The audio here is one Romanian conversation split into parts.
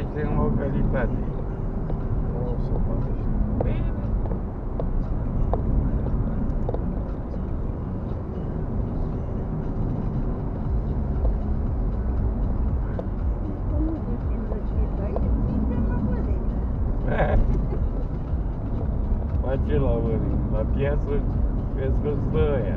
Ești în localitate. O să faci. Bine. Face la Vărin, la piață, vezi că stă aia.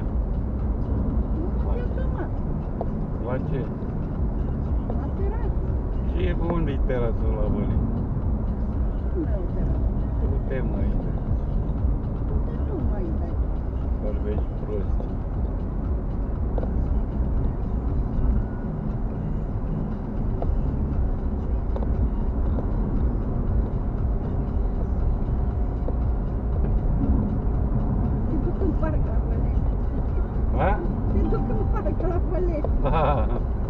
La ce? La terasă. Și unde-i terasă la Vărin? Nu e o terasă. Du-te mai dai. Nu mai dai. Vorbești prost. Te duc în parc la Vălești. A? Te duc în parc la Vălești. Ah.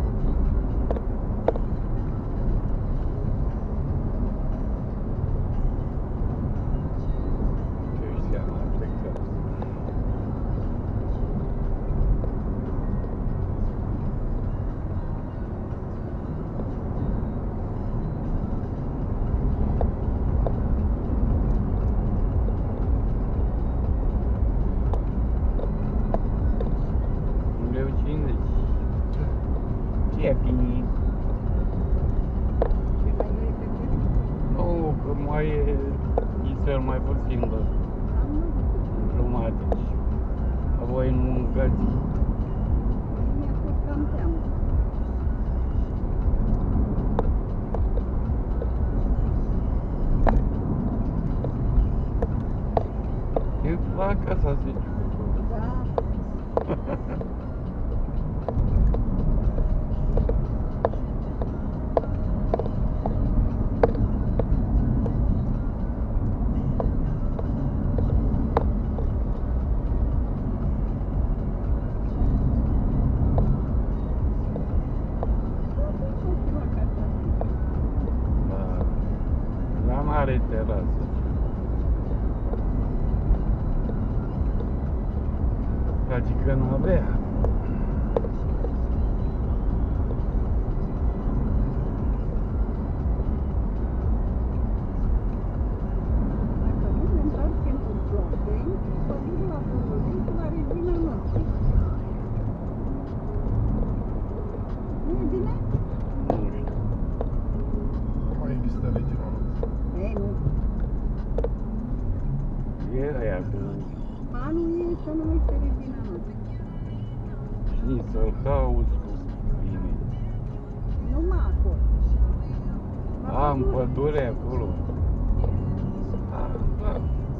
Cristian a plecat. Leu 50. Ce bine. Ce mai vrei să vezi? Nu, că mai e cel mai puțin, bă, Am văzut. jumate. Voi nu mâncați. Mi-a fost cam teamă. E la casa, zice. Da. La mare terasă. Adică n-avea. Dacă nu ne întoarcem cu Plombeni, să duc la Plombeni la Regina Nopții. Nu e bine? Nu știu. Nu mai există Regina Nopții. Ei, nu. E aia cu Anul ei se numește Regina Nopții. și să-l cauți cu bine. Numai acolo. La Am pădure. pădure acolo. Da.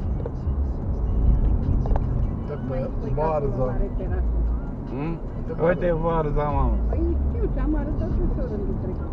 Mai Uite spui pe că acolo Varza. mare terasă. Uite varza, mamă. Păi știu, ți-am arătat ușor în trecut.